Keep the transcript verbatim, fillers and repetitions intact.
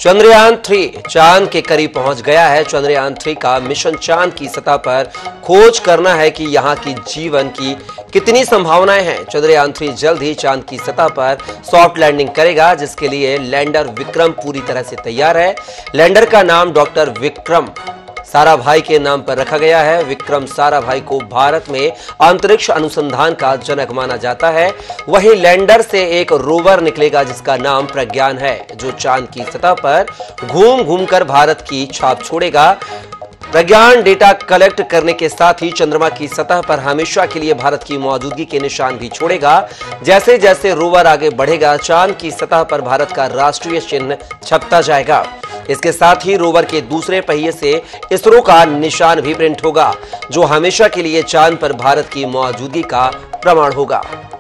Chandrayaan three चांद के करीब पहुंच गया है। चंद्रयान थ्री का मिशन चांद की सतह पर खोज करना है कि यहां की जीवन की कितनी संभावनाएं हैं। चंद्रयान थ्री जल्द ही चांद की सतह पर सॉफ्ट लैंडिंग करेगा, जिसके लिए लैंडर विक्रम पूरी तरह से तैयार है। लैंडर का नाम डॉक्टर विक्रम साराभाई के नाम पर रखा गया है। विक्रम साराभाई को भारत में अंतरिक्ष अनुसंधान का जनक माना जाता है। वहीं लैंडर से एक रोवर निकलेगा जिसका नाम प्रज्ञान है, जो चांद की सतह पर घूम घूमकर भारत की छाप छोड़ेगा। प्रज्ञान डेटा कलेक्ट करने के साथ ही चंद्रमा की सतह पर हमेशा के लिए भारत की मौजूदगी के निशान भी छोड़ेगा। जैसे जैसे रोवर आगे बढ़ेगा, चांद की सतह पर भारत का राष्ट्रीय चिन्ह छपता जाएगा। इसके साथ ही रोवर के दूसरे पहिए से इसरो का निशान भी प्रिंट होगा, जो हमेशा के लिए चांद पर भारत की मौजूदगी का प्रमाण होगा।